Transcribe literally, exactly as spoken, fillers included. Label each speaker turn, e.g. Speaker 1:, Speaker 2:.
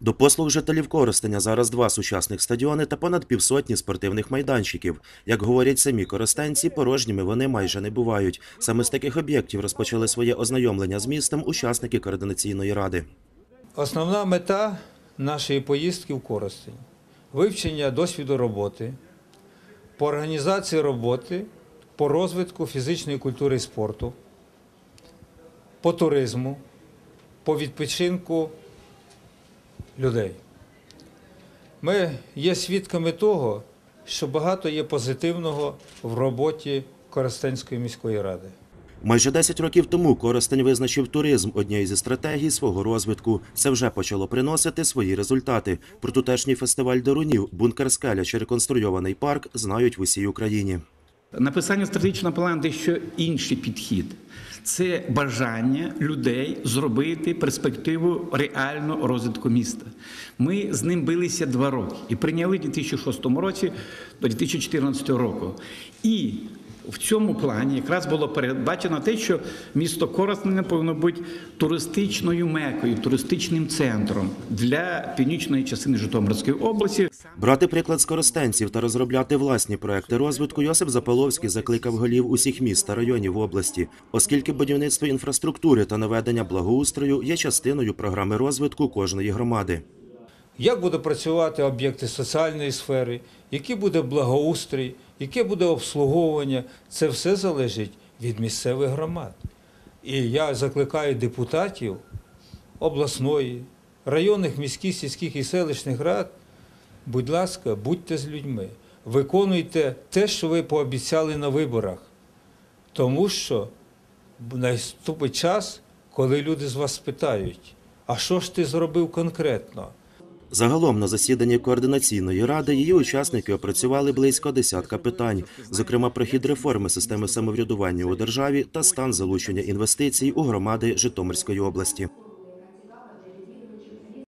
Speaker 1: До послуг жителів Коростеня зараз два сучасних стадіони та понад півсотні спортивних майданчиків. Як говорять самі коростенці, порожніми вони майже не бувають. Саме з таких об'єктів розпочали своє ознайомлення з містом учасники Координаційної ради.
Speaker 2: Основна мета нашої поїздки в Коростень – вивчення досвіду роботи, по організації роботи, по розвитку фізичної культури і спорту, по туризму, по відпочинку людей. Ми є свідками того, що багато є позитивного в роботі Коростенської міської ради.
Speaker 1: Майже десять років тому Коростень визначив туризм однією зі стратегій свого розвитку. Це вже почало приносити свої результати. Про тутешній фестиваль дерунів, бункер «Скеля» чи реконструйований парк знають в усій Україні.
Speaker 3: Написання стратегічного плану – дещо інший підхід. Це бажання людей зробити перспективу реального розвитку міста. Ми з ним билися два роки і прийняли в дві тисячі шостому році до дві тисячі чотирнадцятого року. І в цьому плані якраз було передбачено те, що місто Коростень повинно бути туристичною мекою, туристичним центром для північної частини Житомирської області.
Speaker 1: Брати приклад з коростенців та розробляти власні проекти розвитку Йосип Запаловський закликав голів усіх міст та районів області, оскільки будівництво інфраструктури та наведення благоустрою є частиною програми розвитку кожної громади.
Speaker 2: Як буде працювати об'єкти соціальної сфери, який буде благоустрій, яке буде обслуговування – це все залежить від місцевих громад. І я закликаю депутатів обласної, районних, міських, сільських і селищних рад, будь ласка, будьте з людьми, виконуйте те, що ви пообіцяли на виборах, тому що наступить час, коли люди з вас спитають, а що ж ти зробив конкретно?
Speaker 1: Загалом на засіданні Координаційної ради її учасники опрацювали близько десятка питань, зокрема про хід реформи системи самоврядування у державі та стан залучення інвестицій у громади Житомирської області.